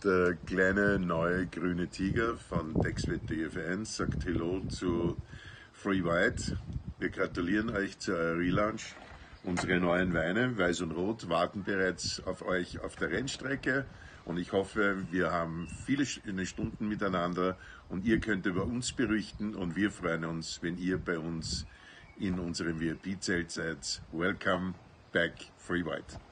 Der kleine neue grüne Tiger von TextWet DFN sagt Hello zu Free White. Wir gratulieren euch zu eurer Relaunch. Unsere neuen Weine, Weiß und Rot, warten bereits auf euch auf der Rennstrecke. Und ich hoffe, wir haben viele Stunden miteinander und ihr könnt über uns berichten. Und wir freuen uns, wenn ihr bei uns in unserem VIP-Zelt seid. Welcome back, Free White.